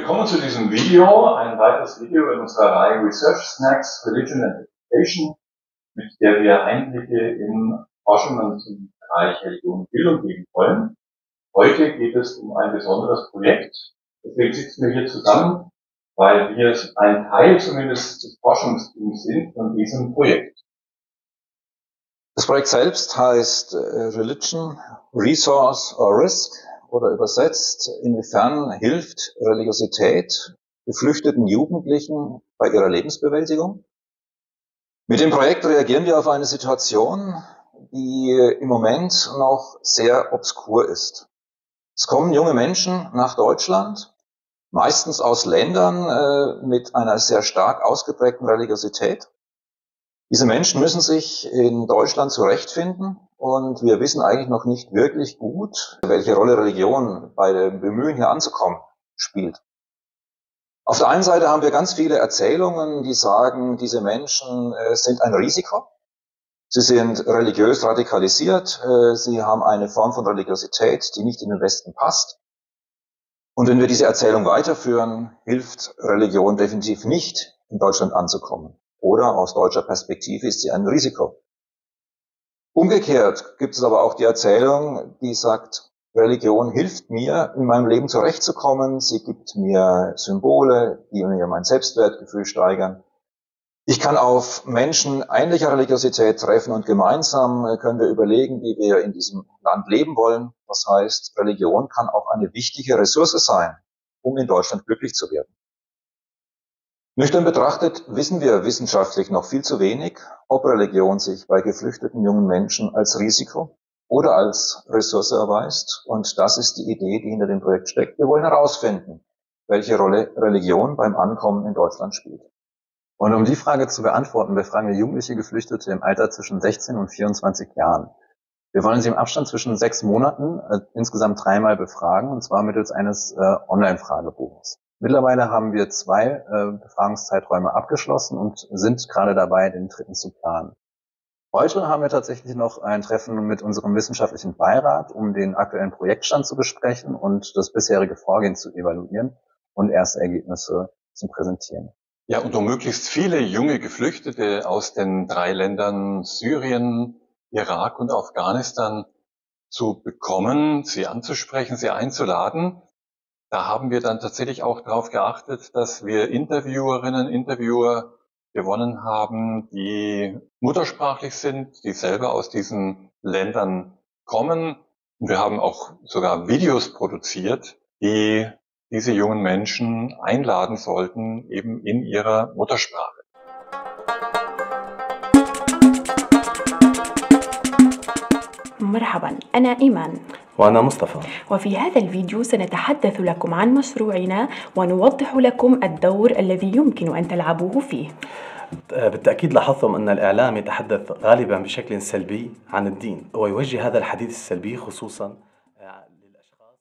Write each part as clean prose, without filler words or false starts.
Willkommen zu diesem Video, ein weiteres Video in unserer Reihe Research Snacks, Religion and Education, mit der wir Einblicke in Forschungen zum Bereich Religion und Bildung geben wollen. Heute geht es um ein besonderes Projekt, deswegen sitzen wir hier zusammen, weil wir ein Teil zumindest des Forschungsteams sind von diesem Projekt. Das Projekt selbst heißt Religion, Resource or Risk oder übersetzt, inwiefern hilft Religiosität geflüchteten Jugendlichen bei ihrer Lebensbewältigung? Mit dem Projekt reagieren wir auf eine Situation, die im Moment noch sehr obskur ist. Es kommen junge Menschen nach Deutschland, meistens aus Ländern mit einer sehr stark ausgeprägten Religiosität. Diese Menschen müssen sich in Deutschland zurechtfinden und wir wissen eigentlich noch nicht wirklich gut, welche Rolle Religion bei dem Bemühen, hier anzukommen, spielt. Auf der einen Seite haben wir ganz viele Erzählungen, die sagen, diese Menschen sind ein Risiko. Sie sind religiös radikalisiert, sie haben eine Form von Religiosität, die nicht in den Westen passt. Und wenn wir diese Erzählung weiterführen, hilft Religion definitiv nicht, in Deutschland anzukommen. Oder aus deutscher Perspektive ist sie ein Risiko. Umgekehrt gibt es aber auch die Erzählung, die sagt, Religion hilft mir, in meinem Leben zurechtzukommen. Sie gibt mir Symbole, die mir mein Selbstwertgefühl steigern. Ich kann auf Menschen ähnlicher Religiosität treffen und gemeinsam können wir überlegen, wie wir in diesem Land leben wollen. Das heißt, Religion kann auch eine wichtige Ressource sein, um in Deutschland glücklich zu werden. Nüchtern betrachtet wissen wir wissenschaftlich noch viel zu wenig, ob Religion sich bei geflüchteten jungen Menschen als Risiko oder als Ressource erweist. Und das ist die Idee, die hinter dem Projekt steckt. Wir wollen herausfinden, welche Rolle Religion beim Ankommen in Deutschland spielt. Und um die Frage zu beantworten, befragen wir jugendliche Geflüchtete im Alter zwischen 16 und 24 Jahren. Wir wollen sie im Abstand zwischen 6 Monaten insgesamt 3-mal befragen, und zwar mittels eines Online-Fragebogens. Mittlerweile haben wir 2 Befragungszeiträume abgeschlossen und sind gerade dabei, den 3. zu planen. Heute haben wir tatsächlich noch ein Treffen mit unserem wissenschaftlichen Beirat, um den aktuellen Projektstand zu besprechen und das bisherige Vorgehen zu evaluieren und erste Ergebnisse zu präsentieren. Ja, und um möglichst viele junge Geflüchtete aus den 3 Ländern Syrien, Irak und Afghanistan zu bekommen, sie anzusprechen, sie einzuladen, da haben wir dann tatsächlich auch darauf geachtet, dass wir Interviewerinnen, Interviewer gewonnen haben, die muttersprachlich sind, die selber aus diesen Ländern kommen. Und wir haben auch sogar Videos produziert, die diese jungen Menschen einladen sollten, eben in ihrer Muttersprache. مرحبا، أنا إيمان وأنا مصطفى. وفي هذا الفيديو سنتحدث لكم عن مشروعنا ونوضح لكم الدور الذي يمكن أن تلعبوه فيه. بالتأكيد لاحظتم أن الإعلام يتحدث غالبا بشكل سلبي عن الدين ويوجه هذا الحديث السلبي خصوصا للأشخاص.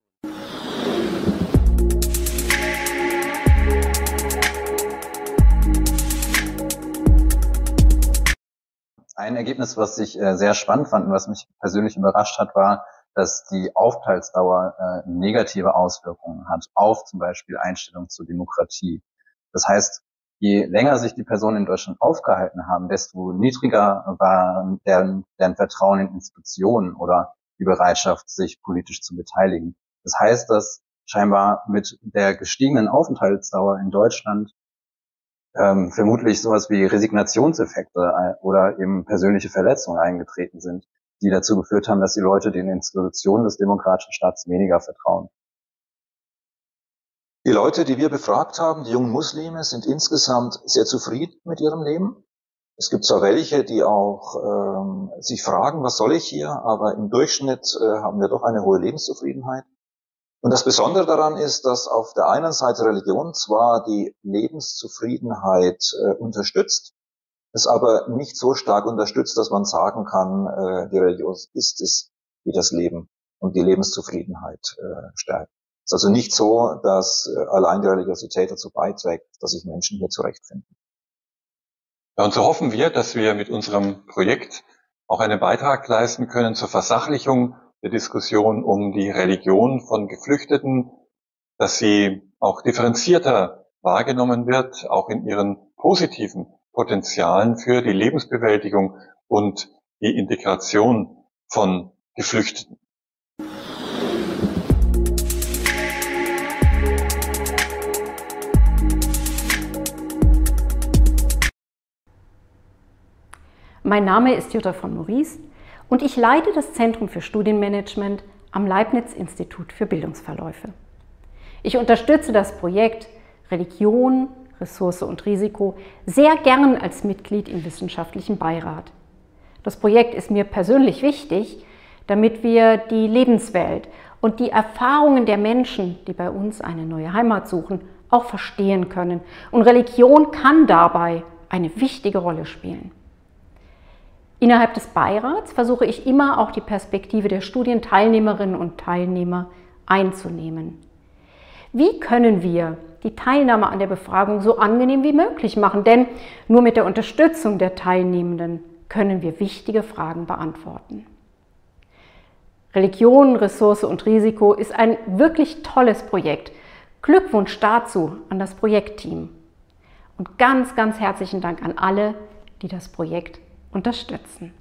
Ein Ergebnis, was ich sehr spannend fand und was mich persönlich überrascht hat, war, dass die Aufenthaltsdauer negative Auswirkungen hat auf zum Beispiel Einstellung zur Demokratie. Das heißt, je länger sich die Personen in Deutschland aufgehalten haben, desto niedriger war deren Vertrauen in Institutionen oder die Bereitschaft, sich politisch zu beteiligen. Das heißt, dass scheinbar mit der gestiegenen Aufenthaltsdauer in Deutschland vermutlich sowas wie Resignationseffekte oder eben persönliche Verletzungen eingetreten sind, die dazu geführt haben, dass die Leute den Institutionen des demokratischen Staats weniger vertrauen. Die Leute, die wir befragt haben, die jungen Muslime, sind insgesamt sehr zufrieden mit ihrem Leben. Es gibt zwar welche, die auch sich fragen, was soll ich hier, aber im Durchschnitt haben wir doch eine hohe Lebenszufriedenheit. Und das Besondere daran ist, dass auf der einen Seite Religion zwar die Lebenszufriedenheit unterstützt, es aber nicht so stark unterstützt, dass man sagen kann, die Religion ist es, die das Leben und die Lebenszufriedenheit stärkt. Es ist also nicht so, dass allein die Religiosität dazu beiträgt, dass sich Menschen hier zurechtfinden. Ja, und so hoffen wir, dass wir mit unserem Projekt auch einen Beitrag leisten können zur Versachlichung der Diskussion um die Religion von Geflüchteten, dass sie auch differenzierter wahrgenommen wird, auch in ihren positiven Potenzialen für die Lebensbewältigung und die Integration von Geflüchteten. Mein Name ist Jutta von Maurice und ich leite das Zentrum für Studienmanagement am Leibniz-Institut für Bildungsverläufe. Ich unterstütze das Projekt Religion, Ressource und Risiko sehr gern als Mitglied im wissenschaftlichen Beirat. Das Projekt ist mir persönlich wichtig, damit wir die Lebenswelt und die Erfahrungen der Menschen, die bei uns eine neue Heimat suchen, auch verstehen können. Und Religion kann dabei eine wichtige Rolle spielen. Innerhalb des Beirats versuche ich immer auch die Perspektive der Studienteilnehmerinnen und Teilnehmer einzunehmen. Wie können wir die Teilnahme an der Befragung so angenehm wie möglich machen? Denn nur mit der Unterstützung der Teilnehmenden können wir wichtige Fragen beantworten. Religion, Ressource und Risiko ist ein wirklich tolles Projekt. Glückwunsch dazu an das Projektteam. Und ganz, ganz herzlichen Dank an alle, die das Projekt unterstützen.